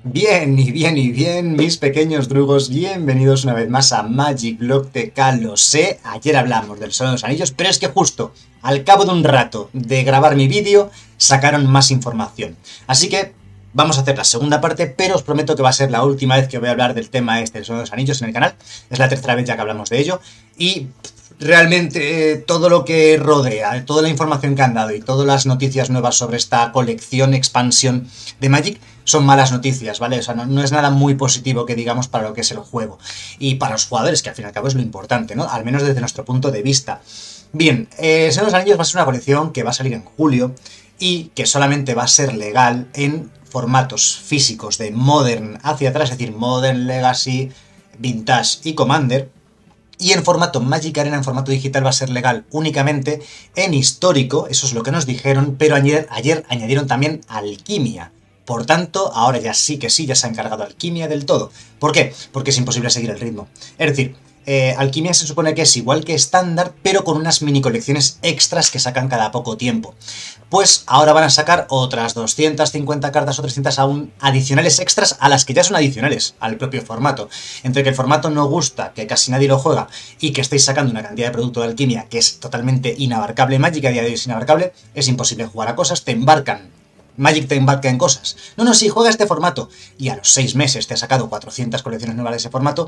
Bien, y bien, y bien, mis pequeños drugos, bienvenidos una vez más a Magic Block TK. Lo sé, ayer hablamos del Señor de los Anillos, pero es que justo al cabo de un rato de grabar mi vídeo, sacaron más información. Así que vamos a hacer la segunda parte, pero os prometo que va a ser la última vez que voy a hablar del tema este del Señor de los Anillos en el canal. Es la tercera vez ya que hablamos de ello, y realmente todo lo que rodea, toda la información que han dado y todas las noticias nuevas sobre esta colección, expansión de Magic, son malas noticias, ¿vale? O sea, no es nada muy positivo que digamos para lo que es el juego. Y para los jugadores, que al fin y al cabo es lo importante, ¿no? Al menos desde nuestro punto de vista. Bien, Señor de los Anillos va a ser una colección que va a salir en julio y que solamente va a ser legal en formatos físicos de Modern hacia atrás, es decir, Modern, Legacy, Vintage y Commander. Y en formato Magic Arena, en formato digital, va a ser legal únicamente en histórico, eso es lo que nos dijeron, pero ayer añadieron también alquimia. Por tanto, ahora ya sí que sí, ya se ha encargado alquimia del todo. ¿Por qué? Porque es imposible seguir el ritmo. Es decir, alquimia se supone que es igual que estándar, pero con unas mini colecciones extras que sacan cada poco tiempo. Pues ahora van a sacar otras 250 cartas o 300 aún adicionales extras a las que ya son adicionales al propio formato. Entre que el formato no gusta, que casi nadie lo juega, y que estáis sacando una cantidad de producto de alquimia que es totalmente inabarcable, Magic a día de hoy es inabarcable, es imposible jugar a cosas, te embarcan. Magic te embarca en cosas. No, sí, juega este formato. Y a los 6 meses te ha sacado 400 colecciones nuevas de ese formato,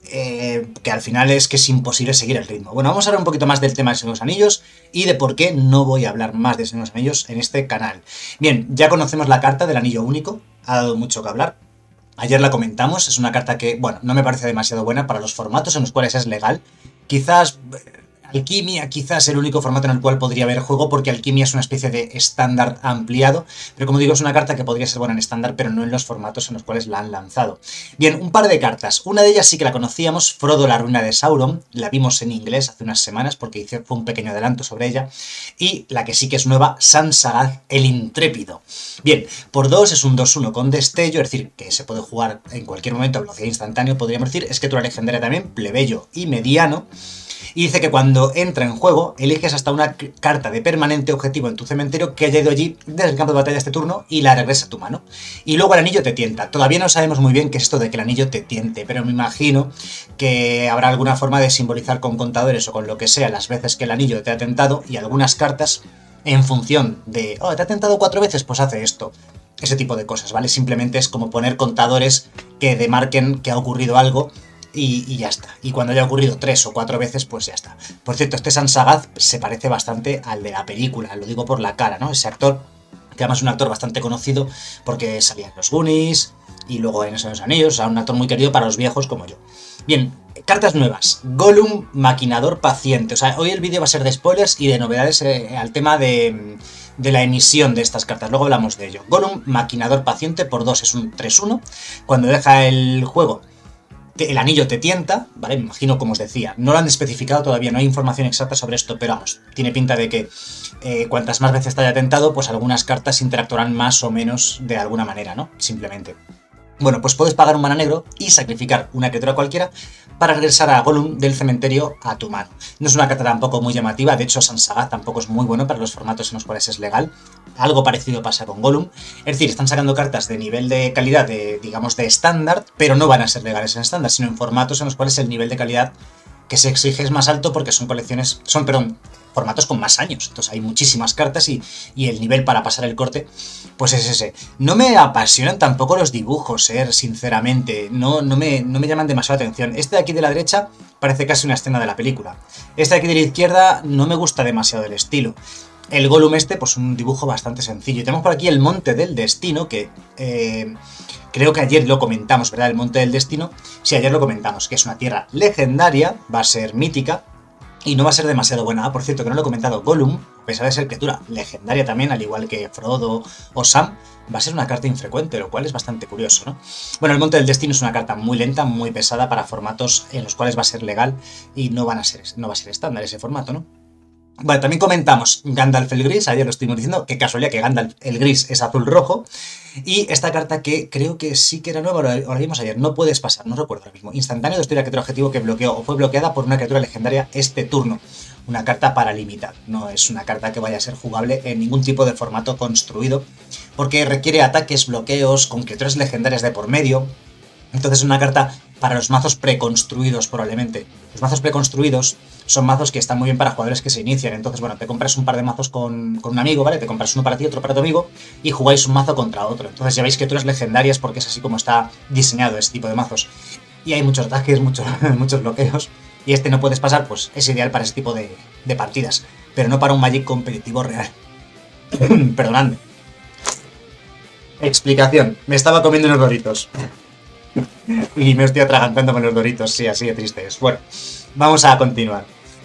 que al final es que es imposible seguir el ritmo. Bueno, vamos a hablar un poquito más del tema de Señor de los Anillos y de por qué no voy a hablar más de Señor de los Anillos en este canal. Bien, ya conocemos la carta del anillo único, ha dado mucho que hablar. Ayer la comentamos, es una carta que, bueno, no me parece demasiado buena para los formatos en los cuales es legal. Quizás Alquimia quizás es el único formato en el cual podría haber juego, porque Alquimia es una especie de estándar ampliado, pero como digo, es una carta que podría ser buena en estándar, pero no en los formatos en los cuales la han lanzado. Bien, un par de cartas. Una de ellas sí que la conocíamos, Frodo, la ruina de Sauron, la vimos en inglés hace unas semanas porque fue un pequeño adelanto sobre ella, y la que sí que es nueva, Sansagath, el intrépido. Bien, por 2 es un 2-1 con destello, es decir, que se puede jugar en cualquier momento a velocidad instantánea, podríamos decir, escritura legendaria también, plebeyo y mediano. Y dice que cuando entra en juego, eliges hasta una carta de permanente objetivo en tu cementerio que haya ido allí desde el campo de batalla este turno y la regresa a tu mano. Y luego el anillo te tienta. Todavía no sabemos muy bien qué es esto de que el anillo te tiente, pero me imagino que habrá alguna forma de simbolizar con contadores o con lo que sea las veces que el anillo te ha tentado, y algunas cartas en función de, oh, te ha tentado 4 veces, pues hace esto. Ese tipo de cosas, ¿vale? Simplemente es como poner contadores que demarquen que ha ocurrido algo. Y ya está. Y cuando haya ocurrido 3 o 4 veces, pues ya está. Por cierto, este Sansagath se parece bastante al de la película, lo digo por la cara, ¿no? Ese actor, que además es un actor bastante conocido porque salía en los Goonies y luego en Esos Anillos, o sea, un actor muy querido para los viejos como yo. Bien, cartas nuevas. Gollum, maquinador paciente. O sea, hoy el vídeo va a ser de spoilers y de novedades al tema de la emisión de estas cartas. Luego hablamos de ello. Gollum, maquinador paciente, por 2 es un 3-1. Cuando deja el juego, el anillo te tienta, ¿vale? Me imagino, como os decía, no lo han especificado todavía, no hay información exacta sobre esto, pero vamos, tiene pinta de que cuantas más veces te haya tentado, pues algunas cartas interactuarán más o menos de alguna manera, ¿no? Simplemente. Bueno, pues puedes pagar un mana negro y sacrificar una criatura cualquiera para regresar a Gollum del cementerio a tu mano. No es una carta tampoco muy llamativa, de hecho Sansagath tampoco es muy bueno para los formatos en los cuales es legal. Algo parecido pasa con Gollum. Es decir, están sacando cartas de nivel de calidad, digamos, de estándar, pero no van a ser legales en estándar, sino en formatos en los cuales el nivel de calidad que se exige es más alto porque son formatos con más años. Entonces hay muchísimas cartas y el nivel para pasar el corte pues es ese. No me apasionan tampoco los dibujos, sinceramente. No me llaman demasiado la atención. Este de aquí de la derecha parece casi una escena de la película. Este de aquí de la izquierda no me gusta demasiado el estilo. El Gollum pues un dibujo bastante sencillo. Y tenemos por aquí el Monte del Destino, que creo que ayer lo comentamos, ¿verdad? El Monte del Destino. Sí, ayer lo comentamos, que es una tierra legendaria, va a ser mítica, y no va a ser demasiado buena. Por cierto, que no lo he comentado, Gollum, a pesar de ser criatura legendaria también, al igual que Frodo o Sam, va a ser una carta infrecuente, lo cual es bastante curioso, ¿no? Bueno, el Monte del Destino es una carta muy lenta, muy pesada para formatos en los cuales va a ser legal y no va a ser estándar ese formato, ¿no? Bueno, también comentamos Gandalf el Gris, ayer lo estuvimos diciendo, qué casualidad que Gandalf el Gris es azul-rojo. Y esta carta que creo que sí que era nueva, lo vimos ayer, no puedes pasar, no recuerdo ahora mismo. Instantáneo, destruir a criatura objetivo que bloqueó o fue bloqueada por una criatura legendaria este turno. Una carta para limitar, no es una carta que vaya a ser jugable en ningún tipo de formato construido, porque requiere ataques, bloqueos, con criaturas legendarias de por medio. Entonces es una carta para los mazos preconstruidos probablemente. Los mazos preconstruidos son mazos que están muy bien para jugadores que se inician. Entonces, bueno, te compras un par de mazos con un amigo, ¿vale? Te compras uno para ti, otro para tu amigo, y jugáis un mazo contra otro. Entonces lleváis criaturas legendarias porque es así como está diseñado este tipo de mazos. Y hay muchos ataques, muchos bloqueos. Y este no puedes pasar, pues es ideal para ese tipo de partidas. Pero no para un Magic competitivo real. Perdonadme. Explicación. Me estaba comiendo unos doritos. Y me estoy atragantando con los doritos, sí, así de triste es. Bueno, vamos a continuar.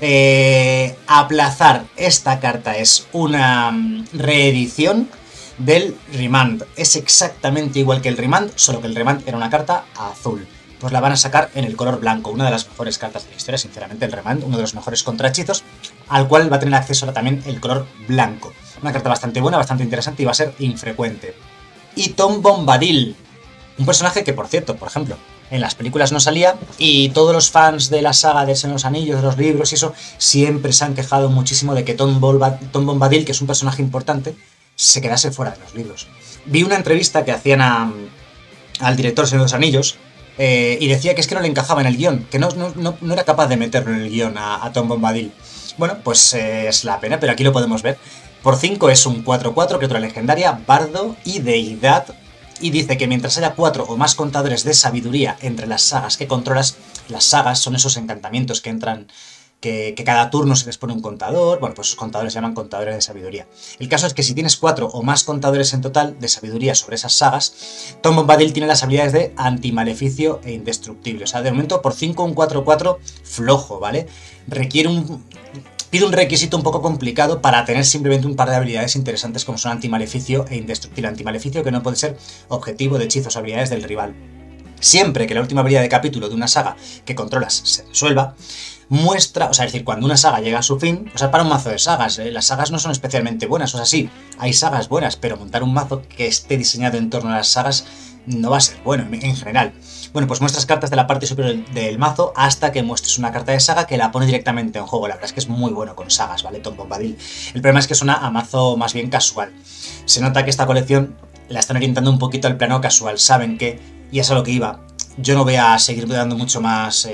Aplazar esta carta es una reedición del Remand. Es exactamente igual que el Remand, solo que el Remand era una carta azul. Pues la van a sacar en el color blanco, una de las mejores cartas de la historia, sinceramente, el Remand, uno de los mejores contrahechizos, al cual va a tener acceso ahora también el color blanco. Una carta bastante buena, bastante interesante y va a ser infrecuente. Y Tom Bombadil, un personaje que, por cierto, por ejemplo, en las películas no salía y todos los fans de la saga de Señor de los Anillos, de los libros y eso, siempre se han quejado muchísimo de que Tom Bombadil, que es un personaje importante, se quedase fuera de los libros. Vi una entrevista que hacían al director de Señor de los Anillos y decía que es que no le encajaba en el guión, que no era capaz de meterlo en el guión a Tom Bombadil. Bueno, pues es la pena, pero aquí lo podemos ver. Por 5 es un 4-4, criatura legendaria, bardo y deidad. Y dice que mientras haya 4 o más contadores de sabiduría entre las sagas que controlas, las sagas son esos encantamientos que entran, que cada turno se les pone un contador, bueno, pues esos contadores se llaman contadores de sabiduría. El caso es que si tienes 4 o más contadores en total de sabiduría sobre esas sagas, Tom Bombadil tiene las habilidades de antimaleficio e indestructible. O sea, de momento por 5 un 4-4 flojo, ¿vale? Pide un requisito un poco complicado para tener simplemente un par de habilidades interesantes como son antimaleficio e indestructible. Antimaleficio que no puede ser objetivo de hechizos o habilidades del rival. Siempre que la última habilidad de capítulo de una saga que controlas se resuelva, muestra, o sea, es decir, cuando una saga llega a su fin, o sea, para un mazo de sagas, las sagas no son especialmente buenas, o sea, sí, hay sagas buenas, pero montar un mazo que esté diseñado en torno a las sagas no va a ser bueno en general. Bueno, pues muestras cartas de la parte superior del mazo hasta que muestres una carta de saga que la pone directamente en juego. La verdad es que es muy bueno con sagas, ¿vale? Tom Bombadil. El problema es que suena a mazo más bien casual. Se nota que esta colección la están orientando un poquito al plano casual. Saben que, y es a lo que iba, yo no voy a seguir dando mucho más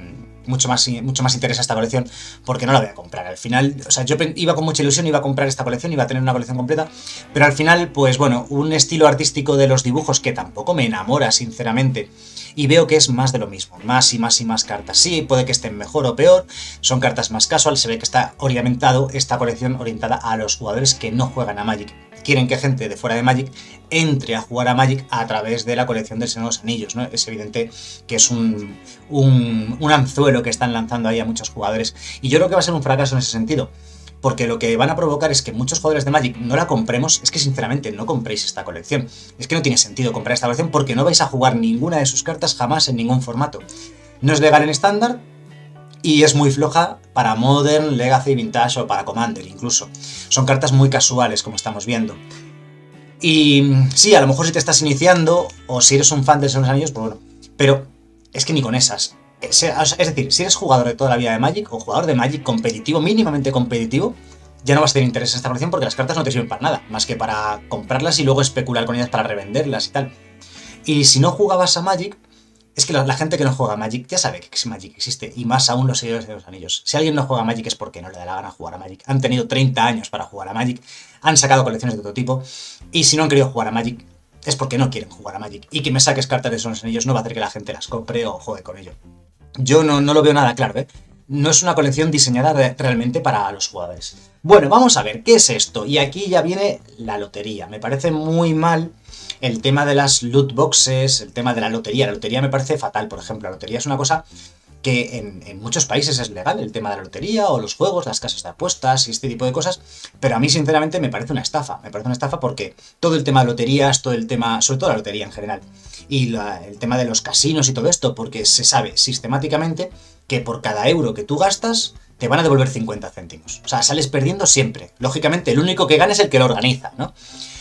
interés a esta colección porque no la voy a comprar. Al final, o sea, yo iba con mucha ilusión, iba a comprar esta colección, iba a tener una colección completa, pero al final, pues bueno, un estilo artístico de los dibujos que tampoco me enamora, sinceramente, y veo que es más de lo mismo, más y más y más cartas. Sí, puede que estén mejor o peor, son cartas más casual, se ve que está esta colección orientada a los jugadores que no juegan a Magic. Quieren que gente de fuera de Magic entre a jugar a Magic a través de la colección del Señor de los Anillos, ¿no? Es evidente que es un anzuelo que están lanzando ahí a muchos jugadores, y yo creo que va a ser un fracaso en ese sentido. Porque lo que van a provocar es que muchos jugadores de Magic no la compremos. Es que sinceramente no compréis esta colección. Es que no tiene sentido comprar esta colección porque no vais a jugar ninguna de sus cartas jamás en ningún formato. No es legal en estándar y es muy floja para Modern, Legacy, Vintage o para Commander incluso. Son cartas muy casuales, como estamos viendo. Y sí, a lo mejor si te estás iniciando o si eres un fan de Señor de los Anillos, pues bueno. Pero es que ni con esas. Es decir, si eres jugador de toda la vida de Magic o jugador de Magic competitivo, mínimamente competitivo, ya no vas a tener interés en esta colección porque las cartas no te sirven para nada, más que para comprarlas y luego especular con ellas para revenderlas y tal. Y si no jugabas a Magic, es que la gente que no juega a Magic ya sabe que Magic existe, y más aún los seguidores de los anillos. Si alguien no juega a Magic es porque no le da la gana jugar a Magic. Han tenido 30 años para jugar a Magic, han sacado colecciones de todo tipo, y si no han querido jugar a Magic es porque no quieren jugar a Magic. Y que me saques cartas de esos anillos no va a hacer que la gente las compre o juegue con ello. Yo no lo veo nada claro, ¿eh? No es una colección diseñada realmente para los jugadores. Bueno, vamos a ver, ¿qué es esto? Y aquí ya viene la lotería. Me parece muy mal el tema de las loot boxes, el tema de la lotería. La lotería me parece fatal, por ejemplo. La lotería es una cosa que en muchos países es legal, el tema de la lotería o los juegos, las casas de apuestas y este tipo de cosas, pero a mí sinceramente me parece una estafa. Me parece una estafa porque todo el tema de loterías, todo el tema, sobre todo la lotería en general, y el tema de los casinos y todo esto, porque se sabe sistemáticamente que por cada euro que tú gastas, te van a devolver 50 céntimos. O sea, sales perdiendo siempre. Lógicamente, el único que gana es el que lo organiza, ¿no?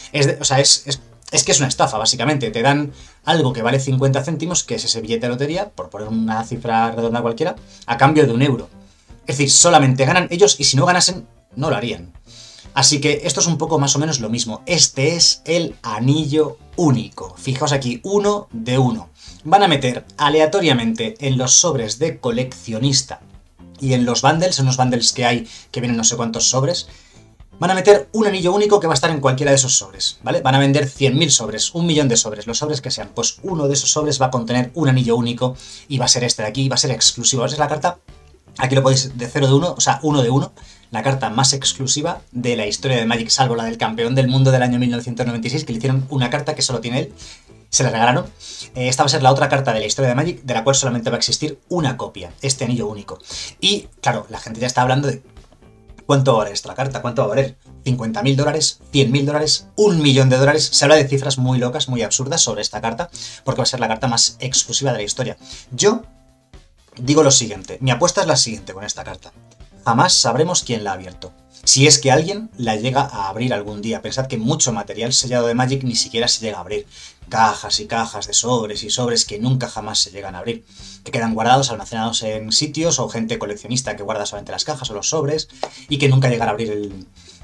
Es que es una estafa, básicamente. Te dan algo que vale 50 céntimos, que es ese billete de lotería, por poner una cifra redonda cualquiera, a cambio de 1 euro. Es decir, solamente ganan ellos y si no ganasen, no lo harían. Así que esto es un poco más o menos lo mismo. Este es el anillo único. Fijaos aquí, 1 de 1. Van a meter aleatoriamente en los sobres de coleccionista y en los bundles, en los bundles que hay, que vienen no sé cuántos sobres, van a meter un anillo único que va a estar en cualquiera de esos sobres, ¿vale? Van a vender 100.000 sobres, 1.000.000 de sobres, los sobres que sean. Pues uno de esos sobres va a contener un anillo único y va a ser este de aquí, va a ser exclusivo. Esa es la carta, aquí lo podéis de 0 de 1, o sea, 1 de 1. La carta más exclusiva de la historia de Magic, salvo la del campeón del mundo del año 1996, que le hicieron una carta que solo tiene él, se la regalaron. Esta va a ser la otra carta de la historia de Magic, de la cual solamente va a existir una copia, este anillo único. Y, claro, la gente ya está hablando de cuánto va a valer esta carta, cuánto va a valer. $50.000, $100.000, $1.000.000. Se habla de cifras muy locas, muy absurdas sobre esta carta, porque va a ser la carta más exclusiva de la historia. Yo digo lo siguiente, mi apuesta es la siguiente con esta carta. Jamás sabremos quién la ha abierto. Si es que alguien la llega a abrir algún día. Pensad que mucho material sellado de Magic ni siquiera se llega a abrir. Cajas y cajas de sobres y sobres que nunca jamás se llegan a abrir. Que quedan guardados, almacenados en sitios, o gente coleccionista que guarda solamente las cajas o los sobres y que nunca llegará a abrir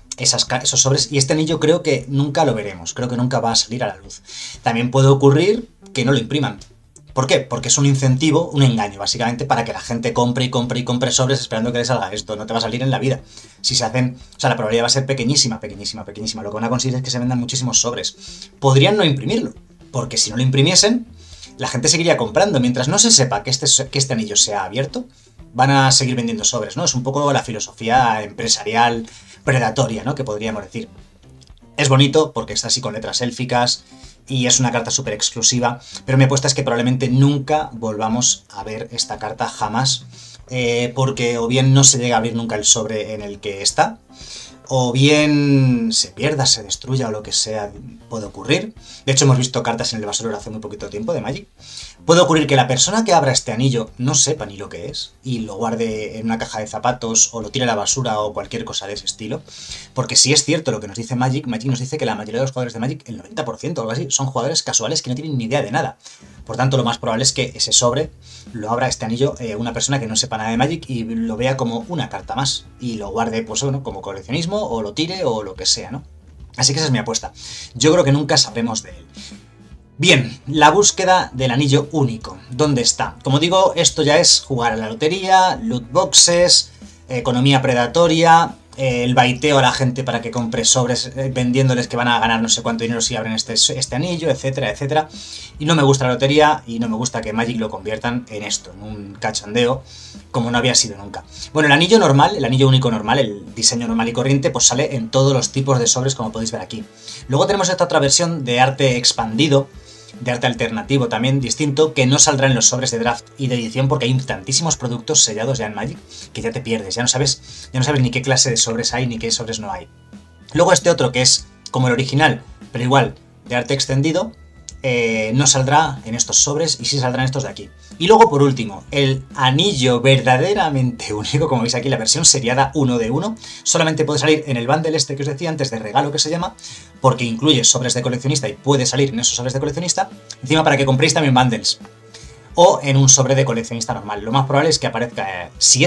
esos sobres. Y este anillo creo que nunca lo veremos. Creo que nunca va a salir a la luz. También puede ocurrir que no lo impriman. ¿Por qué? Porque es un incentivo, un engaño, básicamente, para que la gente compre y compre y compre sobres esperando que le salga esto. No te va a salir en la vida. Si se hacen... O sea, la probabilidad va a ser pequeñísima, pequeñísima, pequeñísima. Lo que van a conseguir es que se vendan muchísimos sobres. Podrían no imprimirlo, porque si no lo imprimiesen, la gente seguiría comprando. Mientras no se sepa que este anillo sea abierto, van a seguir vendiendo sobres, ¿no? Es un poco la filosofía empresarial predatoria, ¿no? Que podríamos decir. Es bonito porque está así con letras élficas y es una carta súper exclusiva, pero mi apuesta es que probablemente nunca volvamos a ver esta carta jamás, porque o bien no se llega a abrir nunca el sobre en el que está, o bien se pierda, se destruya o lo que sea, puede ocurrir. De hecho, hemos visto cartas en el basurero hace muy poquito tiempo de Magic. Puede ocurrir que la persona que abra este anillo no sepa ni lo que es y lo guarde en una caja de zapatos o lo tire a la basura o cualquier cosa de ese estilo. Porque si es cierto lo que nos dice Magic, Magic nos dice que la mayoría de los jugadores de Magic, el 90% o algo así, son jugadores casuales que no tienen ni idea de nada. Por tanto, lo más probable es que ese sobre lo abra este anillo una persona que no sepa nada de Magic y lo vea como una carta más y lo guarde, pues bueno, como coleccionismo o lo tire o lo que sea, ¿no? Así que esa es mi apuesta. Yo creo que nunca sabremos de él. Bien, la búsqueda del anillo único. ¿Dónde está? Como digo, esto ya es jugar a la lotería, loot boxes, economía predatoria, el baiteo a la gente para que compre sobres vendiéndoles que van a ganar no sé cuánto dinero si abren este anillo, etcétera, etcétera. Y no me gusta la lotería y no me gusta que Magic lo conviertan en esto, en un cachondeo, como no había sido nunca. Bueno, el anillo normal, el anillo único normal, el diseño normal y corriente, pues sale en todos los tipos de sobres, como podéis ver aquí. Luego tenemos esta otra versión de arte expandido, de arte alternativo también distinto, que no saldrá en los sobres de draft y de edición porque hay tantísimos productos sellados ya en Magic que ya te pierdes, ya no sabes ni qué clase de sobres hay ni qué sobres no hay. Luego este otro que es como el original, pero igual de arte extendido, no saldrá en estos sobres y sí saldrá en estos de aquí. Y luego por último, el anillo verdaderamente único, como veis aquí, la versión seriada 1 de 1, solamente puede salir en el bundle este que os decía antes de regalo que se llama, porque incluye sobres de coleccionista y puede salir en esos sobres de coleccionista, encima para que compréis también bundles, o en un sobre de coleccionista normal. Lo más probable es que aparezca, si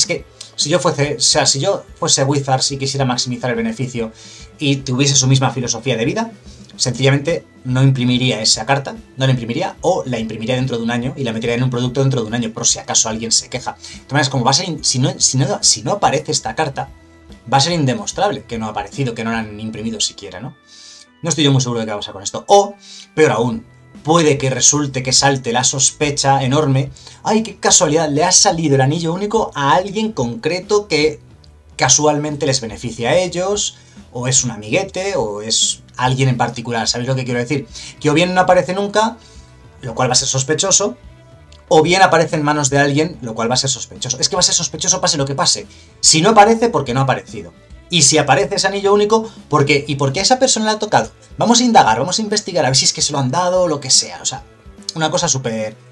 yo fuese Wizards y quisiera maximizar el beneficio y tuviese su misma filosofía de vida, sencillamente no imprimiría esa carta, no la imprimiría o la imprimiría dentro de un año y la metería en un producto dentro de un año, por si acaso alguien se queja. De todas maneras, como va a ser, si no aparece esta carta, va a ser indemostrable que no ha aparecido, que no la han imprimido siquiera, ¿no? No estoy yo muy seguro de qué va a pasar con esto. O, peor aún, puede que resulte que salte la sospecha enorme. ¡Ay, qué casualidad! Le ha salido el anillo único a alguien concreto que casualmente les beneficia a ellos, o es un amiguete, o es alguien en particular. ¿Sabéis lo que quiero decir? Que o bien no aparece nunca, lo cual va a ser sospechoso, o bien aparece en manos de alguien, lo cual va a ser sospechoso. Es que va a ser sospechoso pase lo que pase. Si no aparece, porque no ha aparecido. Y si aparece ese anillo único, ¿por qué? ¿Y por qué a esa persona le ha tocado? Vamos a indagar, vamos a investigar, a ver si es que se lo han dado o lo que sea. O sea, una cosa súper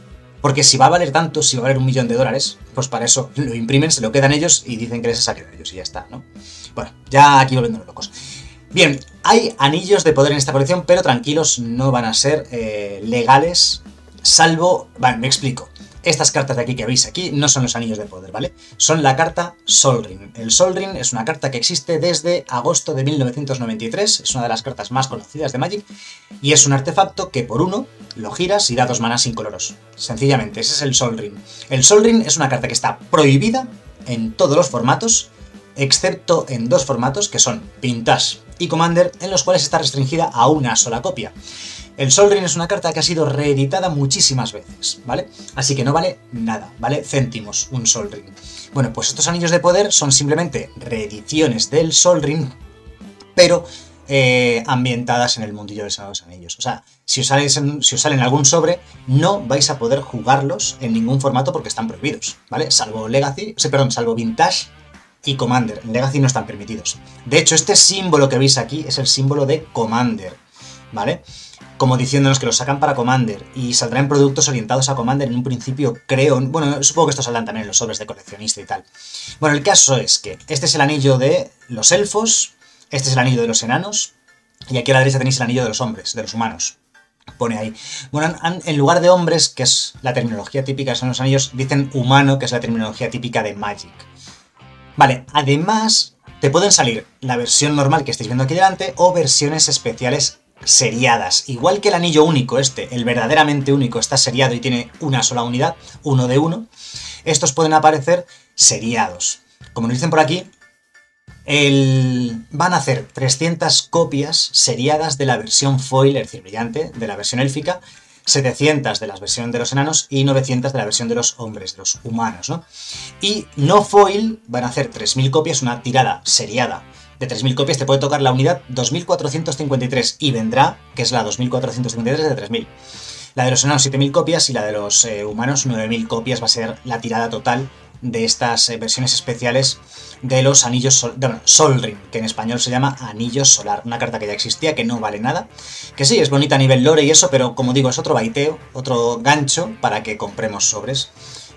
Porque si va a valer tanto, si va a valer $1.000.000, pues para eso lo imprimen, se lo quedan ellos y dicen que les ha salido de ellos y ya está, ¿no? Bueno, ya aquí volviéndonos locos. Bien, hay anillos de poder en esta colección, pero tranquilos, no van a ser legales, salvo... Vale, me explico. Estas cartas de aquí que veis aquí no son los anillos de poder, ¿vale? Son la carta Sol Ring. El Sol Ring es una carta que existe desde agosto de 1993, es una de las cartas más conocidas de Magic, y es un artefacto que por uno lo giras y da 2 manas incoloros. Sencillamente, ese es el Sol Ring. El Sol Ring es una carta que está prohibida en todos los formatos, excepto en 2 formatos que son Vintage y Commander, en los cuales está restringida a una sola copia. El Sol Ring es una carta que ha sido reeditada muchísimas veces, ¿vale? Así que no vale nada, ¿vale? Céntimos un Sol Ring. Bueno, pues estos anillos de poder son simplemente reediciones del Sol Ring, pero ambientadas en el mundillo del Señor de los Anillos. O sea, si os salen algún sobre, no vais a poder jugarlos en ningún formato porque están prohibidos, ¿vale? Salvo salvo Vintage y Commander. En Legacy no están permitidos. De hecho, este símbolo que veis aquí es el símbolo de Commander, ¿vale? Como diciéndonos que lo sacan para Commander y saldrán productos orientados a Commander en un principio, creo. Bueno, supongo que estos saldrán también en los sobres de coleccionista y tal. Bueno, el caso es que este es el anillo de los elfos, este es el anillo de los enanos, y aquí a la derecha tenéis el anillo de los hombres, de los humanos. Pone ahí. Bueno, en lugar de hombres, que es la terminología típica de los anillos, dicen humano, que es la terminología típica de Magic. Vale, además te pueden salir la versión normal que estáis viendo aquí delante o versiones especiales seriadas. Igual que el anillo único el verdaderamente único, está seriado y tiene una sola unidad, 1 de 1, estos pueden aparecer seriados. Como nos dicen por aquí, van a hacer 300 copias seriadas de la versión foil, es decir, brillante, de la versión élfica, 700 de la versión de los enanos y 900 de la versión de los hombres, de los humanos, ¿no? Y no foil van a hacer 3000 copias, una tirada seriada de 3000 copias, te puede tocar la unidad 2453 y vendrá, que es la 2453 de 3000. La de los enanos 7000 copias y la de los humanos 9000 copias va a ser la tirada total de estas versiones especiales de los anillos Sol Ring, que en español se llama Anillo Solar, una carta que ya existía, que no vale nada, que sí, es bonita a nivel lore y eso, pero como digo, es otro baiteo, otro gancho para que compremos sobres.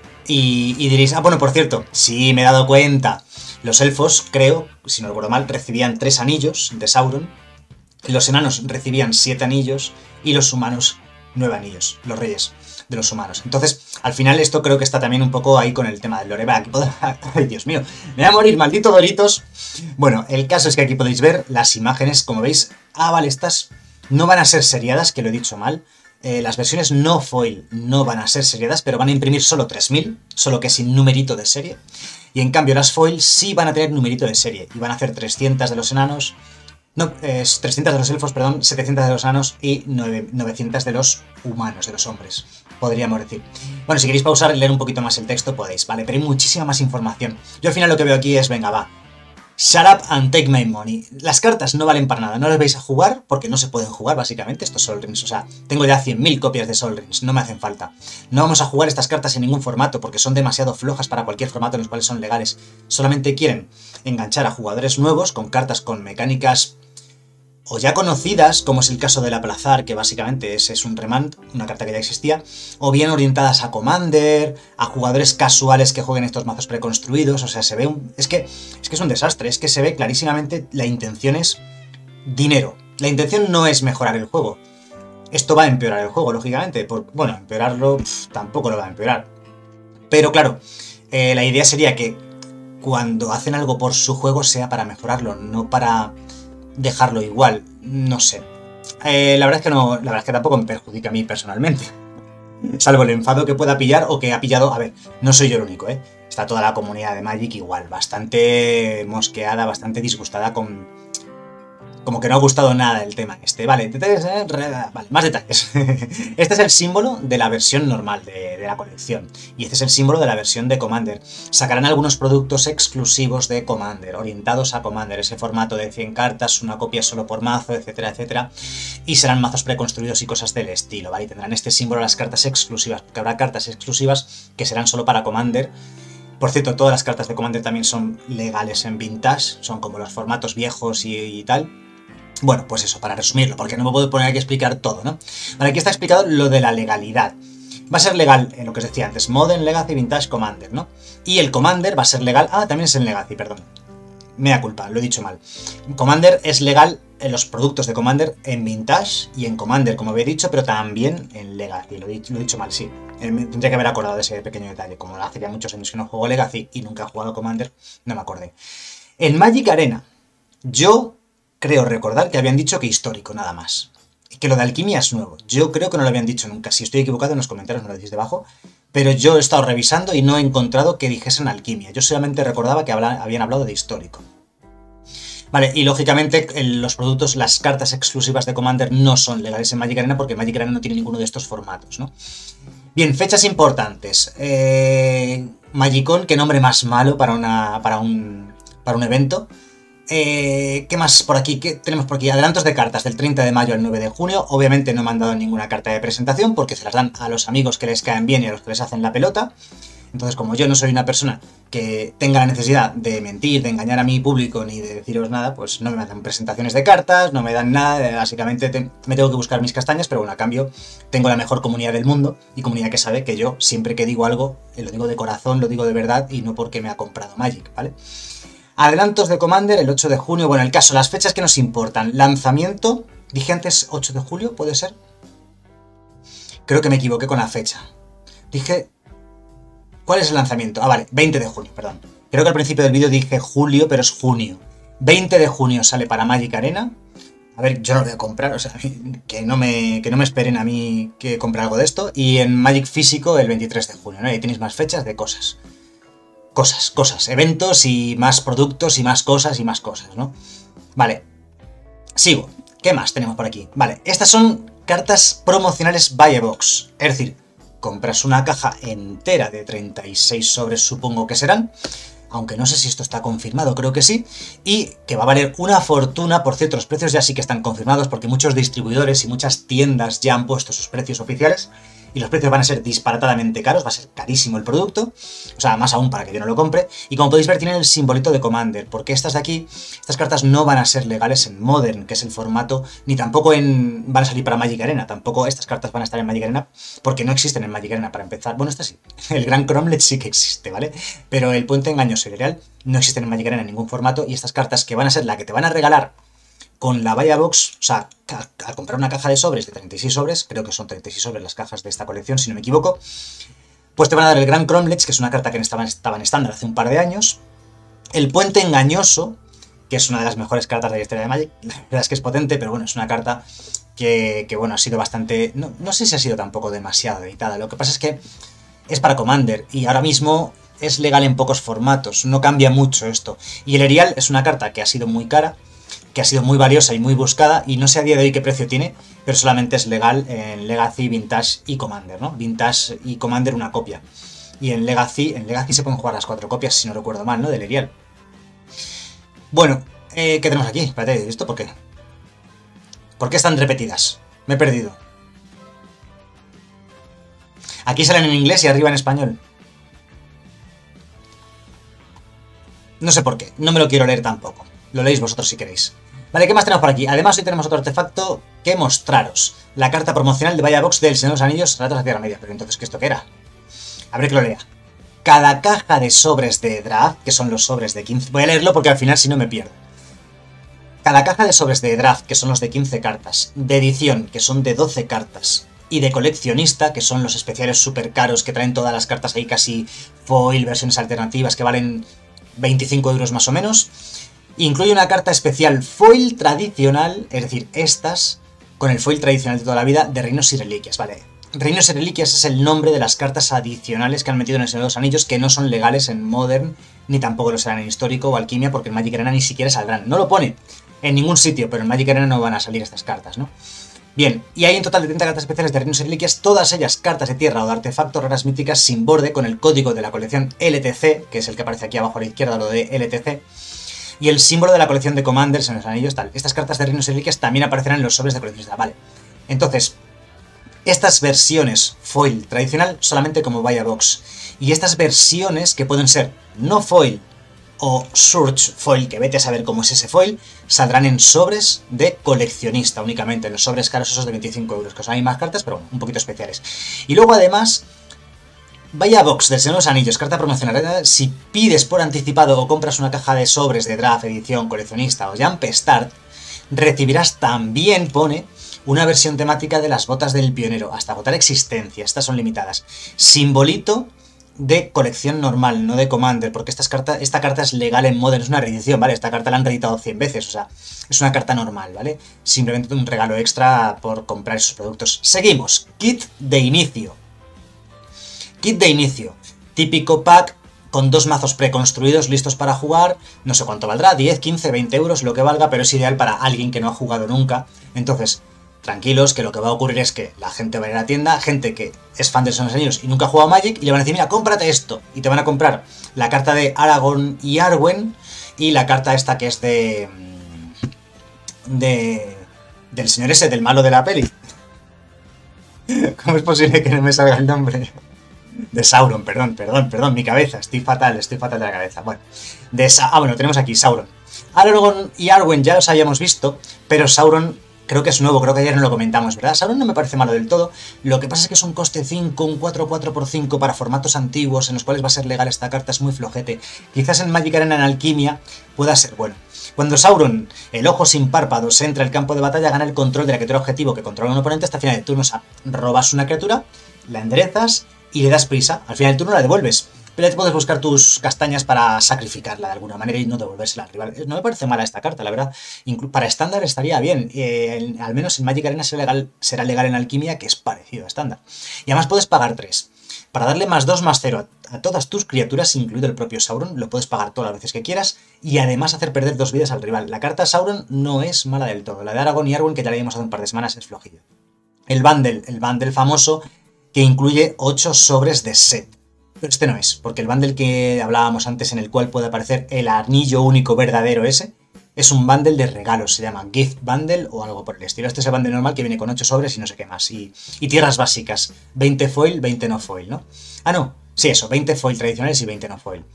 Y diréis, ah, bueno, por cierto, sí me he dado cuenta, los elfos, creo, si no recuerdo mal, recibían 3 anillos de Sauron, los enanos recibían 7 anillos y los humanos 9 anillos, los reyes de los humanos. Entonces, al final esto creo que está también un poco ahí con el tema del lore. Ay, Dios mío, me voy a morir, maldito Doritos. Bueno, el caso es que aquí podéis ver las imágenes, como veis. Ah, vale, estas no van a ser seriadas, que lo he dicho mal. Las versiones no foil no van a ser seriadas, pero van a imprimir solo 3000, solo que sin numerito de serie. Y en cambio las foil sí van a tener numerito de serie, y van a hacer 300 de los enanos, no, 300 de los elfos, perdón, 700 de los enanos y 900 de los humanos, de los hombres, podríamos decir. Bueno, si queréis pausar y leer un poquito más el texto podéis, ¿vale? Pero hay muchísima más información. Yo al final lo que veo aquí es, venga, va, shut up and take my money. Las cartas no valen para nada, no las vais a jugar porque no se pueden jugar básicamente estos Sol Rings. O sea, tengo ya 100.000 copias de Sol Rings, no me hacen falta. No vamos a jugar estas cartas en ningún formato porque son demasiado flojas para cualquier formato en los cuales son legales. Solamente quieren enganchar a jugadores nuevos con cartas con mecánicas o ya conocidas, como es el caso del Aplazar, que básicamente es un remand, una carta que ya existía, o bien orientadas a Commander, a jugadores casuales que jueguen estos mazos preconstruidos. O sea, se ve es que es un desastre, es que se ve clarísimamente la intención es dinero. La intención no es mejorar el juego. Esto va a empeorar el juego, lógicamente. Bueno, empeorarlo tampoco lo va a empeorar. Pero claro, la idea sería que cuando hacen algo por su juego sea para mejorarlo, no para dejarlo igual, no sé. La verdad es que no, la verdad es que tampoco me perjudica a mí personalmente. Salvo el enfado que pueda pillar o que ha pillado. A ver, no soy yo el único, ¿eh? Está toda la comunidad de Magic igual, bastante mosqueada, bastante disgustada con... Como que no ha gustado nada el tema este. Vale, vale, más detalles. Este es el símbolo de la versión normal de la colección. Y este es el símbolo de la versión de Commander. Sacarán algunos productos exclusivos de Commander, orientados a Commander. Ese formato de 100 cartas, una copia solo por mazo, etcétera, etcétera. Y serán mazos preconstruidos y cosas del estilo, ¿vale? Y tendrán este símbolo las cartas exclusivas, porque habrá cartas exclusivas que serán solo para Commander. Por cierto, todas las cartas de Commander también son legales en Vintage. Son como los formatos viejos y tal. Bueno, pues eso, para resumirlo, porque no me puedo poner aquí a explicar todo, ¿no? Vale, aquí está explicado lo de la legalidad. Va a ser legal en lo que os decía antes, Modern, Legacy, Vintage, Commander, ¿no? Y el Commander va a ser legal... Ah, también es en Legacy, perdón. Mea culpa, lo he dicho mal. Commander es legal en los productos de Commander en Vintage y en Commander, como había dicho, pero también en Legacy. Lo he dicho mal, sí. Tendría que haber acordado de ese pequeño detalle. Como hace ya muchos años que no juego Legacy y nunca he jugado Commander, no me acordé. En Magic Arena, yo creo recordar que habían dicho que histórico, nada más. Y que lo de alquimia es nuevo. Yo creo que no lo habían dicho nunca. Si estoy equivocado, en los comentarios me lo decís debajo. Pero yo he estado revisando y no he encontrado que dijesen alquimia. Yo solamente recordaba que habían hablado de histórico. Vale, y lógicamente los productos, las cartas exclusivas de Commander no son legales en Magic Arena porque Magic Arena no tiene ninguno de estos formatos, ¿no? Bien, fechas importantes. Magicon, qué nombre más malo para un evento. ¿Qué más por aquí? ¿Qué tenemos por aquí? Adelantos de cartas del 30 de mayo al 9 de junio. Obviamente no me han dado ninguna carta de presentación porque se las dan a los amigos que les caen bien y a los que les hacen la pelota. Entonces, como yo no soy una persona que tenga la necesidad de mentir, de engañar a mi público ni de deciros nada, pues no me dan presentaciones de cartas, no me dan nada, básicamente me tengo que buscar mis castañas, pero bueno, a cambio tengo la mejor comunidad del mundo y comunidad que sabe que yo siempre que digo algo, lo digo de corazón, lo digo de verdad y no porque me ha comprado Magic, ¿vale? Adelantos de Commander el 8 de junio, bueno, el caso, las fechas que nos importan. Lanzamiento, dije antes 8 de julio, ¿puede ser? Creo que me equivoqué con la fecha. Dije... ¿Cuál es el lanzamiento? Ah, vale, 20 de junio, perdón. Creo que al principio del vídeo dije julio, pero es junio. 20 de junio sale para Magic Arena. A ver, yo no lo voy a comprar, o sea, que no me esperen a mí que compre algo de esto. Y en Magic Físico el 23 de junio, ¿no? Ahí tenéis más fechas de cosas. Cosas, eventos y más productos y más cosas, ¿no? Vale, sigo. ¿Qué más tenemos por aquí? Vale, estas son cartas promocionales Buy a Box. Es decir, compras una caja entera de 36 sobres, supongo que serán, aunque no sé si esto está confirmado, creo que sí, y que va a valer una fortuna. Por cierto, los precios ya sí que están confirmados porque muchos distribuidores y muchas tiendas ya han puesto sus precios oficiales y los precios van a ser disparatadamente caros, va a ser carísimo el producto, o sea, más aún para que yo no lo compre. Y como podéis ver, tienen el simbolito de Commander, porque estas de aquí, estas cartas no van a ser legales en Modern, que es el formato, ni tampoco van a salir para Magic Arena, tampoco estas cartas van a estar en Magic Arena, porque no existen en Magic Arena para empezar. Bueno, esta sí, el Gran Cromlech sí que existe, ¿vale? Pero el Puente Engañoso y el Real no existen en Magic Arena en ningún formato, y estas cartas que van a ser la que te van a regalar con la Buy a Box, o sea, al comprar una caja de sobres de 36 sobres, creo que son 36 sobres las cajas de esta colección, si no me equivoco, pues te van a dar el Gran Cromlech, que es una carta que estaba en estándar hace un par de años, el Puente Engañoso, que es una de las mejores cartas de la historia de Magic, la verdad es que es potente, pero bueno, es una carta que bueno, ha sido bastante, no sé si ha sido tampoco demasiado editada, lo que pasa es que es para Commander, y ahora mismo es legal en pocos formatos, no cambia mucho esto, y el Erial es una carta que ha sido muy cara, que ha sido muy valiosa y muy buscada, y no sé a día de hoy qué precio tiene, pero solamente es legal en Legacy, Vintage y Commander, ¿no? Vintage y Commander una copia. Y en Legacy se pueden jugar las 4 copias, si no recuerdo mal, ¿no? Del Erial. Bueno, ¿qué tenemos aquí? Espérate, ¿esto por qué? ¿Por qué están repetidas? Me he perdido. Aquí salen en inglés y arriba en español. No sé por qué, no me lo quiero leer tampoco. Lo leéis vosotros si queréis. Vale, ¿qué más tenemos por aquí? Además, hoy tenemos otro artefacto que mostraros. La carta promocional de Buy a Box del Señor de los Anillos, Relatos a Tierra Media. Pero entonces, ¿qué esto qué era? A ver que lo lea. Cada caja de sobres de draft, que son los sobres de 15... Voy a leerlo porque al final si no me pierdo. Cada caja de sobres de draft, que son los de 15 cartas, de edición, que son de 12 cartas, y de coleccionista, que son los especiales súper caros, que traen todas las cartas ahí casi foil, versiones alternativas, que valen 25 euros más o menos. Incluye una carta especial foil tradicional, es decir, estas, con el foil tradicional de toda la vida, de Reinos y Reliquias, ¿vale? Reinos y Reliquias es el nombre de las cartas adicionales que han metido en el Señor de los Anillos, que no son legales en Modern, ni tampoco lo serán en Histórico o Alquimia, porque en Magic Arena ni siquiera saldrán. No lo pone en ningún sitio, pero en Magic Arena no van a salir estas cartas, ¿no? Bien, y hay un total de 30 cartas especiales de Reinos y Reliquias, todas ellas cartas de tierra o de artefactos raras míticas sin borde, con el código de la colección LTC, que es el que aparece aquí abajo a la izquierda, lo de LTC, y el símbolo de la colección de Commanders en los anillos, tal. Estas cartas de Reinos y Reliquias también aparecerán en los sobres de coleccionista, vale. Entonces, estas versiones foil tradicional solamente como Buy a Box. Y estas versiones que pueden ser no foil o Surge Foil, que vete a saber cómo es ese foil, saldrán en sobres de coleccionista únicamente, en los sobres caros esos de 25 euros, que son hay más cartas, pero un poquito especiales. Y luego además, vaya box del Señor de los Anillos, carta promocional. Si pides por anticipado o compras una caja de sobres de draft, edición, coleccionista o Jump Start, recibirás también, pone, una versión temática de las botas del pionero, hasta agotar existencia, estas son limitadas. Simbolito de colección normal, no de Commander, porque esta carta es legal en Modern, es una reedición, ¿vale? Esta carta la han reeditado 100 veces, o sea, es una carta normal, ¿vale? Simplemente un regalo extra por comprar esos productos. Seguimos, kit de inicio. Kit de inicio, típico pack con 2 mazos preconstruidos listos para jugar, no sé cuánto valdrá, 10, 15, 20 euros, lo que valga, pero es ideal para alguien que no ha jugado nunca. Entonces, tranquilos, que lo que va a ocurrir es que la gente va a ir a la tienda, gente que es fan de Señor de los Anillos y nunca ha jugado Magic, y le van a decir, mira, cómprate esto, y te van a comprar la carta de Aragorn y Arwen, y la carta esta que es del señor ese, del malo de la peli. ¿Cómo es posible que no me salga el nombre? De Sauron, perdón, mi cabeza, estoy fatal de la cabeza. Bueno, bueno, tenemos aquí Sauron. Aragorn y Arwen ya los habíamos visto, pero Sauron creo que es nuevo, creo que ayer no lo comentamos, ¿verdad? Sauron no me parece malo del todo, lo que pasa es que es un coste 5, un 4-4x5 para formatos antiguos, en los cuales va a ser legal esta carta, es muy flojete. Quizás en Magic Arena en Alquimia pueda ser bueno. Cuando Sauron, el ojo sin párpados, entra al campo de batalla, gana el control de la criatura objetivo que controla un oponente hasta el final del turno. O sea, robas una criatura, la enderezas y le das prisa. Al final del turno la devuelves. Pero ya te puedes buscar tus castañas para sacrificarla de alguna manera y no devolvérsela al rival. No me parece mala esta carta, la verdad. Para estándar estaría bien. Al menos en Magic Arena será legal en Alquimia, que es parecido a estándar. Y además puedes pagar 3. Para darle +2/+0 a todas tus criaturas, incluido el propio Sauron, lo puedes pagar todas las veces que quieras y además hacer perder 2 vidas al rival. La carta Sauron no es mala del todo. La de Aragorn y Arwen, que ya la vimos hace un par de semanas, es flojillo. El bundle famoso que incluye 8 sobres de set. Pero este no es, porque el bundle que hablábamos antes, en el cual puede aparecer el anillo único verdadero ese, es un bundle de regalos, se llama Gift Bundle o algo por el estilo. Este es el bundle normal que viene con 8 sobres y no sé qué más. Y tierras básicas, 20 foil, 20 no foil, ¿no? Ah, no, sí, eso, 20 foil tradicionales y 20 no foil.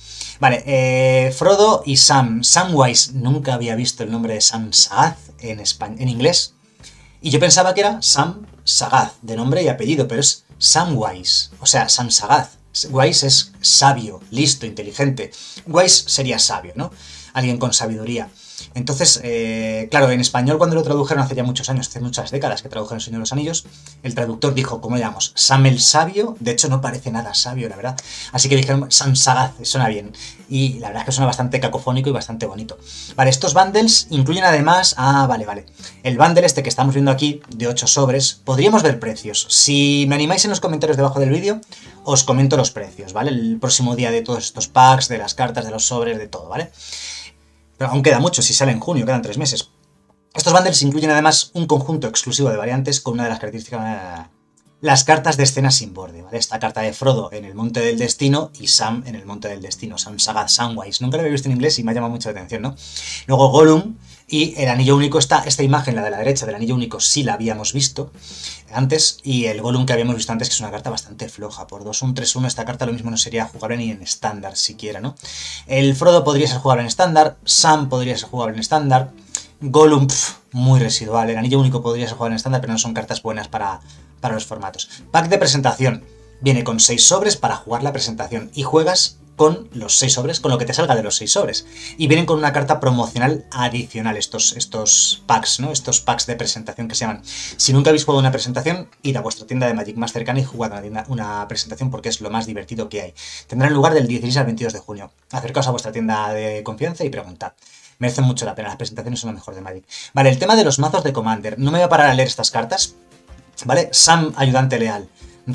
Vale, Frodo y Sam. Samwise, nunca había visto el nombre de Sam Sagaz en inglés. Y yo pensaba que era Sam Sagaz, de nombre y apellido, pero es Samwise, o sea, Sam Sagaz. Wise es sabio, listo, inteligente. Wise sería sabio, ¿no? Alguien con sabiduría. Entonces, claro, en español cuando lo tradujeron hace ya muchos años, hace muchas décadas que tradujeron El Señor de los Anillos, el traductor dijo, ¿cómo le llamamos? Sam el Sabio. De hecho, no parece nada sabio, la verdad. Así que dijeron Sam Sagaz, suena bien. Y la verdad es que suena bastante cacofónico y bastante bonito. Vale, estos bundles incluyen además... Ah, vale. El bundle este que estamos viendo aquí, de 8 sobres, podríamos ver precios. Si me animáis en los comentarios debajo del vídeo, os comento los precios, ¿vale? El próximo día de todos estos packs, de las cartas, de los sobres, de todo, ¿vale? Pero aún queda mucho, si sale en junio, quedan 3 meses. Estos bundles incluyen además un conjunto exclusivo de variantes con una de las características... Las cartas de escena sin borde, ¿vale? Esta carta de Frodo en el Monte del Destino y Sam en el Monte del Destino. Sam Sagaz, Samwise. Nunca lo había visto en inglés y me ha llamado mucho la atención, ¿no? Luego Gollum y el anillo único. Esta imagen, la de la derecha del anillo único, sí la habíamos visto antes. Y el Gollum que habíamos visto antes, que es una carta bastante floja. Por 2-1, 3-1, esta carta lo mismo no sería jugable ni en estándar siquiera, ¿no? El Frodo podría ser jugable en estándar. Sam podría ser jugable en estándar. Gollum, muy residual. El anillo único podría ser jugable en estándar, pero no son cartas buenas para los formatos. Pack de presentación. Viene con 6 sobres para jugar la presentación. Y juegas con los 6 sobres, con lo que te salga de los 6 sobres. Y vienen con una carta promocional adicional, estos packs, ¿no? Estos packs de presentación que se llaman. Si nunca habéis jugado una presentación, id a vuestra tienda de Magic más cercana y jugad una presentación porque es lo más divertido que hay. Tendrán lugar del 16 al 22 de junio. Acercaos a vuestra tienda de confianza y preguntad. Merecen mucho la pena, las presentaciones son lo mejor de Magic. Vale, el tema de los mazos de Commander. No me voy a parar a leer estas cartas, ¿vale? Sam, ayudante leal.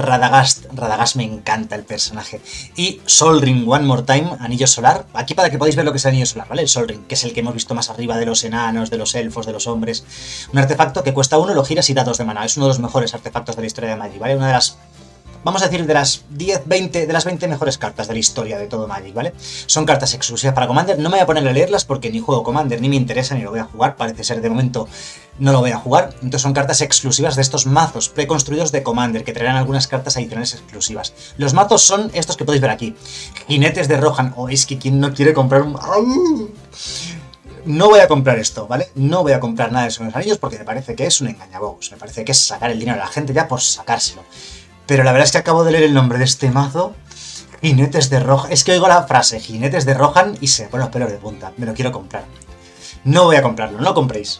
Radagast me encanta el personaje. Y Sol Ring One More Time, anillo solar. Aquí para que podáis ver lo que es el anillo solar, ¿vale? El Sol Ring, que es el que hemos visto más arriba de los enanos, de los elfos, de los hombres. Un artefacto que cuesta 1, lo giras y da 2 de mana. Es uno de los mejores artefactos de la historia de Magic, ¿vale? Una de las... vamos a decir de las 10, 20, de las 20 mejores cartas de la historia de todo Magic, ¿vale? Son cartas exclusivas para Commander, no me voy a poner a leerlas porque ni juego Commander, ni me interesa, ni lo voy a jugar, parece ser de momento no lo voy a jugar, entonces son cartas exclusivas de estos mazos preconstruidos de Commander, que traerán algunas cartas adicionales exclusivas. Los mazos son estos que podéis ver aquí, Jinetes de Rohan, es que ¿quién no quiere comprar un... ¡Au! No voy a comprar esto, ¿vale? No voy a comprar nada de Señor de los Anillos porque me parece que es un engañabobos, me parece que es sacar el dinero a la gente ya por sacárselo. Pero la verdad es que acabo de leer el nombre de este mazo, Jinetes de Rohan, es que oigo la frase, Jinetes de Rohan, y se me ponen los pelos de punta, me lo quiero comprar. No voy a comprarlo, no lo compréis.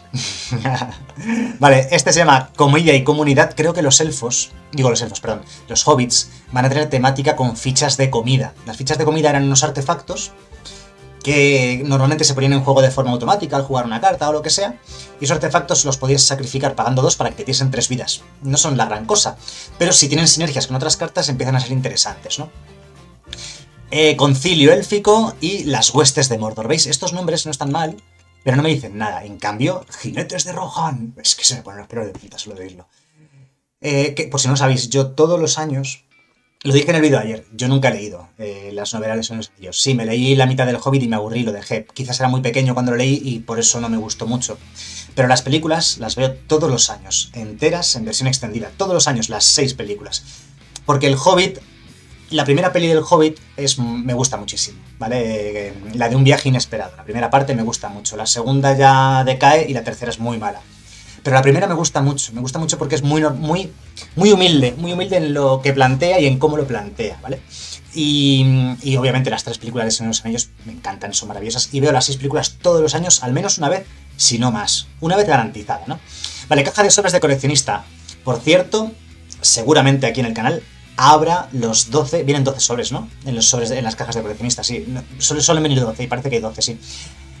Vale, este se llama Comida y Comunidad. Creo que los elfos, perdón, los hobbits van a tener temática con fichas de comida. Las fichas de comida eran unos artefactos que normalmente se ponían en juego de forma automática al jugar una carta o lo que sea, y esos artefactos los podías sacrificar pagando 2 para que te diesen 3 vidas. No son la gran cosa, pero si tienen sinergias con otras cartas empiezan a ser interesantes, ¿no? Concilio élfico y las huestes de Mordor. ¿Veis? Estos nombres no están mal, pero no me dicen nada. En cambio, Jinetes de Rohan, es que se me ponen los pelos de punta solo de oírlo. Que, por si no sabéis, yo todos los años, lo dije en el vídeo ayer, yo nunca he leído las novelas de Señor de los Anillos. Sí, me leí la mitad del Hobbit y me aburrí, lo dejé. Quizás era muy pequeño cuando lo leí y por eso no me gustó mucho. Pero las películas las veo todos los años, enteras, en versión extendida. Todos los años, las 6 películas. Porque el Hobbit, la primera peli del Hobbit me gusta muchísimo, ¿vale? La de un viaje inesperado. La primera parte me gusta mucho, la segunda ya decae y la tercera es muy mala. Pero la primera me gusta mucho porque es muy humilde en lo que plantea y en cómo lo plantea, ¿vale? Y obviamente las 3 películas de Señor de los Anillos me encantan, son maravillosas, y veo las 6 películas todos los años, al menos una vez, si no más. Una vez garantizada, ¿no? Vale, caja de sobres de coleccionista. Por cierto, seguramente aquí en el canal habrá los 12, vienen 12 sobres, ¿no? En los sobres, en las cajas de coleccionista, sí. Suelen venir 12, y parece que hay 12, sí.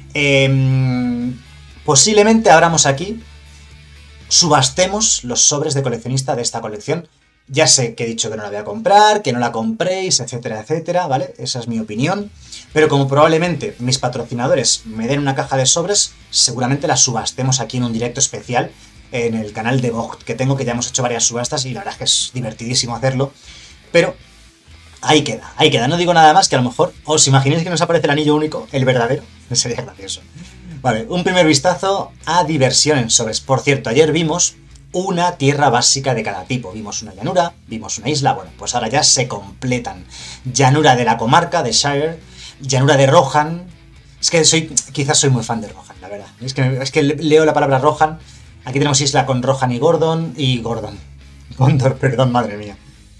Posiblemente abramos aquí, subastemos los sobres de coleccionista de esta colección. Ya sé que he dicho que no la voy a comprar, que no la compréis, etcétera, etcétera, ¿vale? Esa es mi opinión. Pero como probablemente mis patrocinadores me den una caja de sobres, seguramente la subastemos aquí en un directo especial en el canal de Vogt que tengo, que ya hemos hecho varias subastas y la verdad es que es divertidísimo hacerlo. Pero ahí queda. No digo nada más, que a lo mejor os imagináis que nos aparece el anillo único, el verdadero. Sería gracioso. Vale, un primer vistazo a diversión en sobres. Por cierto, ayer vimos una tierra básica de cada tipo. Vimos una llanura, vimos una isla, bueno, pues ahora ya se completan. Llanura de la comarca, de Shire, llanura de Rohan. Es que quizás soy muy fan de Rohan, la verdad. Es que leo la palabra Rohan. Aquí tenemos isla con Rohan y Gondor, perdón, madre mía.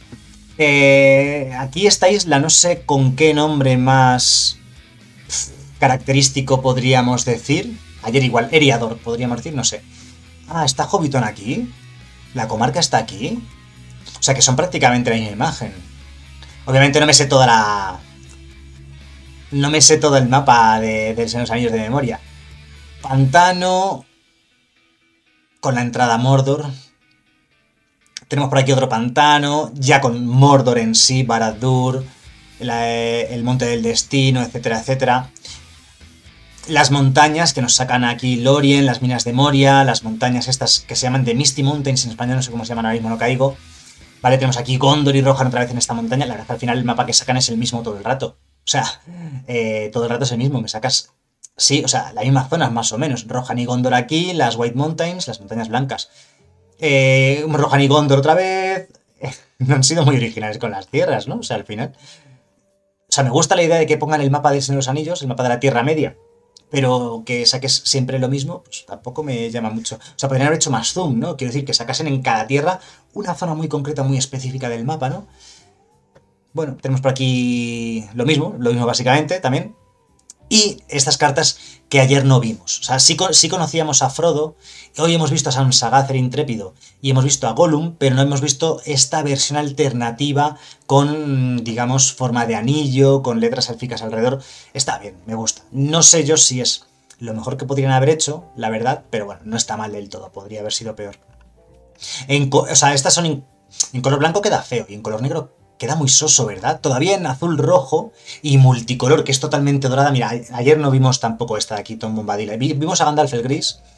Aquí esta isla, no sé con qué nombre más característico podríamos decir. Ayer igual, Eriador, podríamos decir, no sé. Ah, ¿está Hobbiton aquí? ¿La comarca está aquí? O sea que son prácticamente la misma imagen. Obviamente no me sé toda la... No me sé todo el mapa del Señor de los Anillos de memoria. Pantano... con la entrada a Mordor. Tenemos por aquí otro pantano, ya con Mordor en sí, Barad-dûr, el Monte del Destino, etcétera, etcétera. Las montañas que nos sacan aquí Lorien, las minas de Moria, las montañas estas que se llaman The Misty Mountains en español, no sé cómo se llaman ahora mismo, no caigo. Vale, tenemos aquí Gondor y Rohan otra vez en esta montaña. La verdad es que al final el mapa que sacan es el mismo todo el rato. O sea, todo el rato es el mismo, me sacas... Sí, o sea, la misma zona más o menos. Rohan y Gondor aquí, las White Mountains, las montañas blancas. Rohan y Gondor otra vez. No han sido muy originales con las tierras, ¿no? O sea, al final... O sea, me gusta la idea de que pongan el mapa de Señor de los Anillos, el mapa de la Tierra Media, pero que saques siempre lo mismo, pues tampoco me llama mucho. O sea, podrían haber hecho más zoom, ¿no? Quiero decir, que sacasen en cada tierra una zona muy concreta, muy específica del mapa, ¿no? Bueno, tenemos por aquí lo mismo básicamente también. Y estas cartas que ayer no vimos. O sea, sí conocíamos a Frodo, hoy hemos visto a Samsagacer Intrépido y hemos visto a Gollum, pero no hemos visto esta versión alternativa con, digamos, forma de anillo, con letras élficas alrededor. Está bien, me gusta. No sé yo si es lo mejor que podrían haber hecho, la verdad, pero bueno, no está mal del todo, podría haber sido peor. O sea, estas son en color blanco queda feo y en color negro queda muy soso, ¿verdad? Todavía en azul rojo y multicolor, que es totalmente dorada. Mira, ayer no vimos tampoco esta de aquí, Tom Bombadil. Vimos a Gandalf el gris,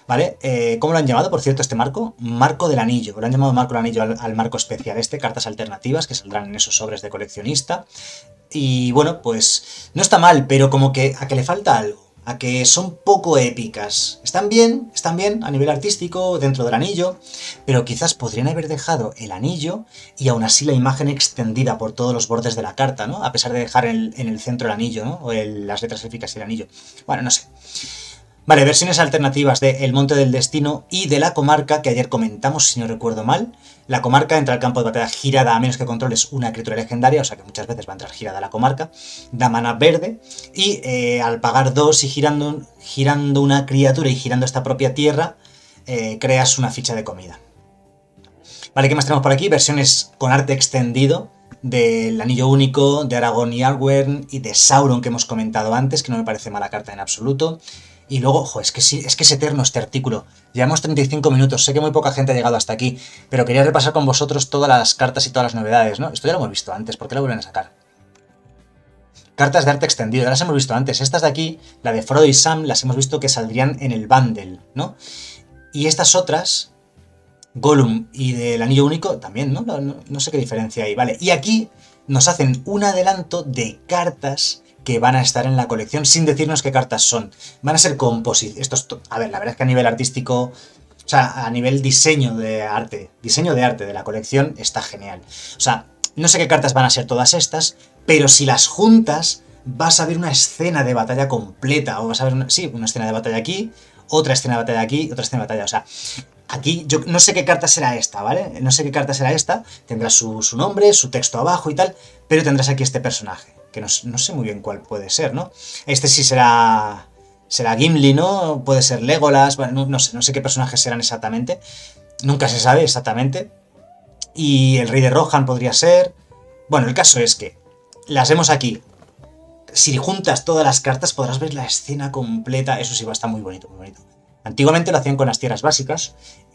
¿Vale? ¿Cómo lo han llamado, por cierto, este marco? Marco del anillo. Lo han llamado marco del anillo al marco especial este, cartas alternativas que saldrán en esos sobres de coleccionista. Y bueno, pues no está mal, pero como que a que le falta algo. A que son poco épicas. Están bien a nivel artístico, dentro del anillo, pero quizás podrían haber dejado el anillo y aún así la imagen extendida por todos los bordes de la carta, ¿no? A pesar de dejar en el centro el anillo, ¿no? O las letras élficas y el anillo. Bueno, no sé. Vale, versiones alternativas de El Monte del Destino y de la comarca que ayer comentamos, si no recuerdo mal. La comarca entra al campo de batalla girada a menos que controles una criatura legendaria, o sea que muchas veces va a entrar girada la comarca. Da mana verde y al pagar 2 y girando una criatura y girando esta propia tierra, creas una ficha de comida. Vale, ¿qué más tenemos por aquí? Versiones con arte extendido del Anillo Único, de Aragorn y Arwen y de Sauron que hemos comentado antes, que no me parece mala carta en absoluto. Y luego, ojo, es que sí, es que es eterno este artículo. Llevamos 35 minutos, sé que muy poca gente ha llegado hasta aquí, pero quería repasar con vosotros todas las cartas y todas las novedades, ¿no? Esto ya lo hemos visto antes, ¿por qué lo vuelven a sacar? Cartas de arte extendido, ya las hemos visto antes. Estas de aquí, la de Frodo y Sam, las hemos visto que saldrían en el bundle, ¿no? Y estas otras, Gollum y del Anillo Único, también, ¿no? No sé qué diferencia hay, ¿vale? Y aquí nos hacen un adelanto de cartas que van a estar en la colección sin decirnos qué cartas son. Van a ser composiciones. A ver, la verdad es que a nivel artístico, o sea, a nivel diseño de arte de la colección está genial. O sea, no sé qué cartas van a ser todas estas, pero si las juntas vas a ver una escena de batalla completa, o vas a ver, una escena de batalla aquí, otra escena de batalla aquí, otra escena de batalla, o sea, aquí yo no sé qué carta será esta, ¿vale? No sé qué carta será esta, tendrá su nombre, su texto abajo y tal, pero tendrás aquí este personaje, que no sé muy bien cuál puede ser, ¿no? Este sí será Gimli, ¿no? Puede ser Legolas, bueno, no sé qué personajes serán exactamente, nunca se sabe exactamente, y el Rey de Rohan podría ser. Bueno, el caso es que las vemos aquí. Si juntas todas las cartas podrás ver la escena completa, eso sí va a estar muy bonito, muy bonito. Antiguamente lo hacían con las tierras básicas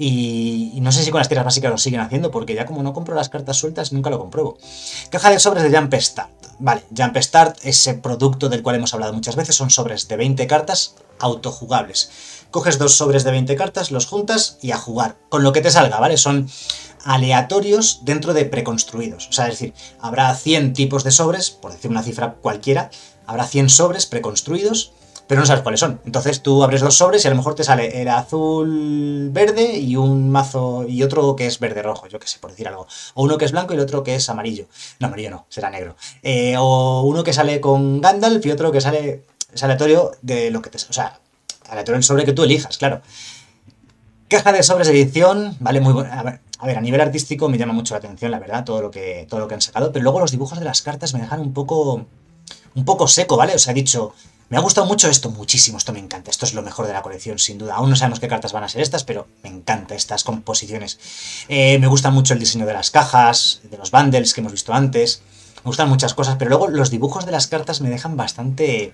y no sé si con las tierras básicas lo siguen haciendo porque ya como no compro las cartas sueltas nunca lo compruebo. Caja de sobres de Jump Start. Vale, Jump Start, ese producto del cual hemos hablado muchas veces, son sobres de 20 cartas autojugables. Coges 2 sobres de 20 cartas, los juntas y a jugar, con lo que te salga, ¿vale? Son aleatorios dentro de preconstruidos. O sea, es decir, habrá 100 tipos de sobres, por decir una cifra cualquiera, habrá 100 sobres preconstruidos, pero no sabes cuáles son. Entonces tú abres 2 sobres y a lo mejor te sale el azul verde y un mazo y otro que es verde rojo, yo qué sé, por decir algo. O uno que es blanco y el otro que es amarillo. No, amarillo no, será negro. O uno que sale con Gandalf y otro que sale... Es aleatorio de lo que te... O sea, aleatorio el sobre que tú elijas, claro. Caja de sobres de edición, vale, muy buena. A ver, a nivel artístico me llama mucho la atención, la verdad, todo lo que han sacado, pero luego los dibujos de las cartas me dejan un poco seco, ¿vale? Os he dicho, me ha gustado mucho esto, muchísimo, esto me encanta, esto es lo mejor de la colección, sin duda. Aún no sabemos qué cartas van a ser estas, pero me encanta estas composiciones. Me gusta mucho el diseño de las cajas, de los bundles que hemos visto antes, me gustan muchas cosas, pero luego los dibujos de las cartas me dejan bastante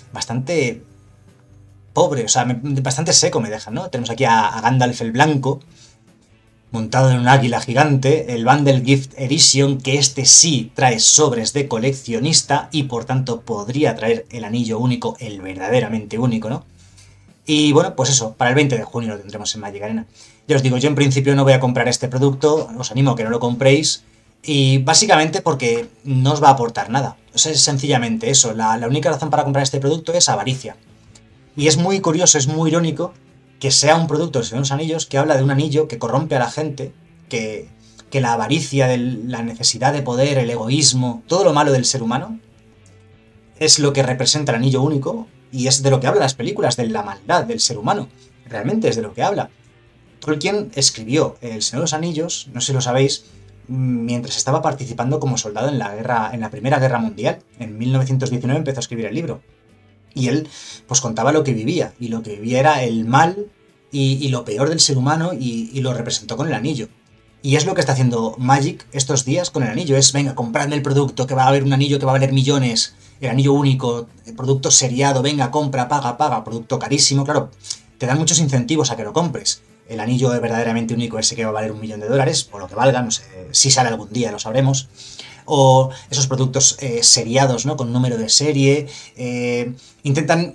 pobre, o sea, bastante seco me dejan, ¿no? Tenemos aquí a Gandalf el Blanco, montado en un águila gigante, el Bundle Gift Edition, que este sí trae sobres de coleccionista y por tanto podría traer el anillo único, el verdaderamente único, ¿no? Y bueno, pues eso, para el 20 de junio lo tendremos en Magic Arena. Ya os digo, yo en principio no voy a comprar este producto, os animo a que no lo compréis, y básicamente porque no os va a aportar nada. O sea, es sencillamente eso, la única razón para comprar este producto es avaricia. Y es muy curioso, es muy irónico que sea un producto de Señor de los Anillos que habla de un anillo que corrompe a la gente, que la avaricia, la necesidad de poder, el egoísmo, todo lo malo del ser humano, es lo que representa el anillo único y es de lo que hablan las películas, de la maldad del ser humano. Realmente es de lo que habla. Tolkien escribió El Señor de los Anillos, no sé si lo sabéis, mientras estaba participando como soldado en la Primera Guerra Mundial. En 1919 empezó a escribir el libro. Y él pues contaba lo que vivía, y lo que vivía era el mal y lo peor del ser humano y lo representó con el anillo. Y es lo que está haciendo Magic estos días con el anillo, es venga, compradme el producto, que va a haber un anillo que va a valer millones, el anillo único, el producto seriado, venga, compra, paga, producto carísimo, claro, te dan muchos incentivos a que lo compres. El anillo verdaderamente único ese que va a valer $1.000.000, o lo que valga, no sé, si sale algún día lo sabremos. O esos productos seriados, ¿no? Con número de serie. Intentan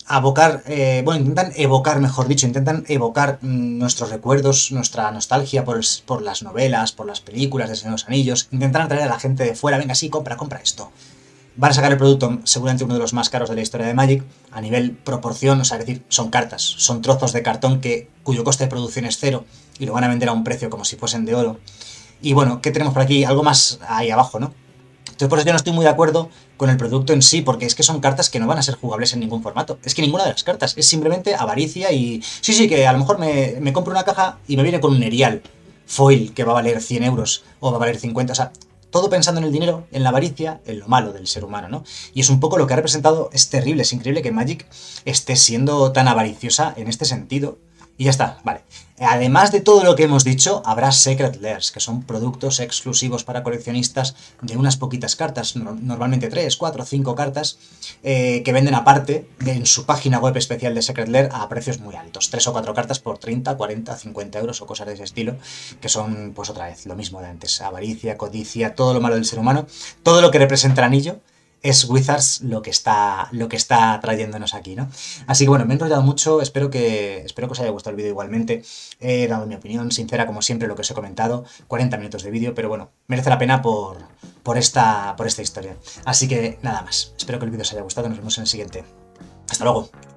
abocar, bueno, intentan evocar, mejor dicho, intentan evocar nuestros recuerdos, nuestra nostalgia por las novelas, por las películas de Señor de los Anillos, intentan atraer a la gente de fuera, venga, sí, compra esto. Van a sacar el producto, seguramente uno de los más caros de la historia de Magic, a nivel proporción, o sea, es decir, son cartas, son trozos de cartón cuyo coste de producción es cero, y lo van a vender a un precio como si fuesen de oro. Y bueno, ¿qué tenemos por aquí? Algo más ahí abajo, ¿no? Entonces por eso yo no estoy muy de acuerdo con el producto en sí, porque es que son cartas que no van a ser jugables en ningún formato. Es que ninguna de las cartas, es simplemente avaricia y... Sí, que a lo mejor me compro una caja y me viene con un Erial foil que va a valer 100 euros o va a valer 50, o sea... Todo pensando en el dinero, en la avaricia, en lo malo del ser humano, ¿no? Y es un poco lo que ha representado, es terrible, es increíble que Magic esté siendo tan avariciosa en este sentido. Y ya está, vale. Además de todo lo que hemos dicho, habrá Secret Lairs, que son productos exclusivos para coleccionistas de unas poquitas cartas, normalmente 3, 4, 5 cartas, que venden aparte en su página web especial de Secret Lair a precios muy altos. 3 o 4 cartas por 30, 40, 50 euros o cosas de ese estilo, que son, pues otra vez, lo mismo de antes. Avaricia, codicia, todo lo malo del ser humano, todo lo que representa el anillo, es Wizards lo que está trayéndonos aquí, ¿no? Así que bueno, me he enrollado mucho, espero que os haya gustado el vídeo igualmente. He dado mi opinión sincera, como siempre, lo que os he comentado. 40 minutos de vídeo, pero bueno, merece la pena por esta historia. Así que nada más, espero que el vídeo os haya gustado, nos vemos en el siguiente. Hasta luego.